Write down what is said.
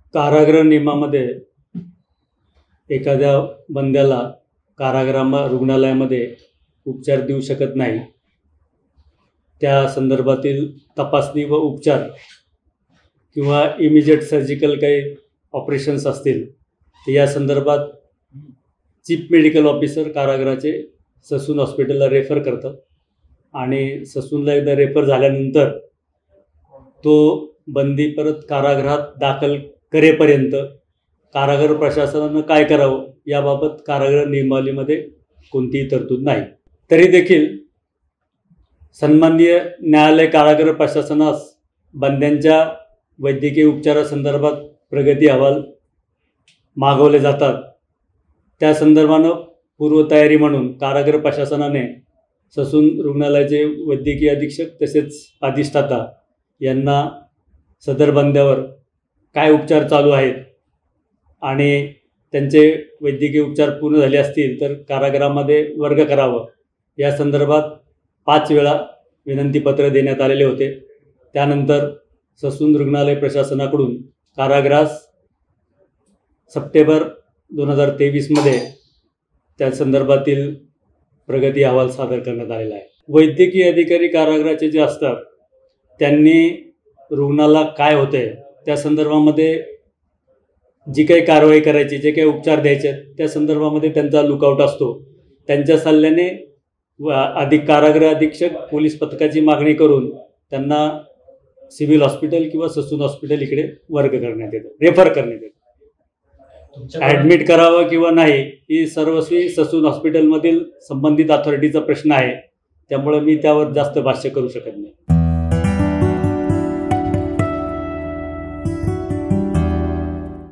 कारागृह नियमामध्ये एखाद्या बंद्याला रुग्णालयामध्ये उपचार देऊ शकत नाही, त्या संदर्भातील तपासणी व उपचार किंवा इमिजिएट सर्जिकल काही ऑपरेशन्स असतील तर या संदर्भात चीफ मेडिकल ऑफिसर कारागृहाचे ससून हॉस्पिटलला रेफर करतात आणि ससूनला एकदा रेफर झाल्यानंतर तो बंदी परत कारागृहात दाखल करेपर्यंत कारागृह प्रशासनानं काय करावं याबाबत कारागृह नियमावलीमध्ये कोणतीही तरतूद नाही। तरी देखील सन्माननीय न्यायालय कारागृह प्रशासनास बंद्यांच्या वैद्यकीय उपचारासंदर्भात प्रगती अहवाल मागवले जातात। त्या संदर्भानं पूर्वतयारी म्हणून कारागृह प्रशासनाने ससून रुग्णालयाचे वैद्यकीय अधीक्षक तसेच अधिष्ठाता यांना सदर बंद्यावर काय उपचार चालू आहेत आणि त्यांचे वैद्यकीय उपचार पूर्ण झाले असतील तर कारागृहामध्ये वर्ग करावं या संदर्भात 5 वेळा विनंतीपत्र देण्यात आलेले होते। त्यानंतर ससून रुग्णालय प्रशासनाकडून कारागृहास सप्टेंबर 2023 मध्ये त्या संदर्भातील प्रगती अहवाल सादर करण्यात आलेला आहे। वैद्यकीय अधिकारी कारागृहाचे जे असतात त्यांनी रुग्णाला काय होते त्या संदर्भामध्ये जी काही कारवाई करायची, जे काही उपचार द्यायचे त्या संदर्भामध्ये त्यांचा लुकआउट असतो। त्यांच्या सल्ल्याने कारागृह अधीक्षक पोलीस पथकाची मागणी करून त्यांना सिव्हिल हॉस्पिटल किंवा ससून हॉस्पिटल इकडे वर्ग करण्यात येतं, रेफर करण्यात येतं। ॲडमिट करावं किंवा नाही ही सर्वस्वी ससून हॉस्पिटलमधील संबंधित अथॉरिटीचा प्रश्न आहे, त्यामुळे मी त्यावर जास्त भाष्य करू शकत नाही।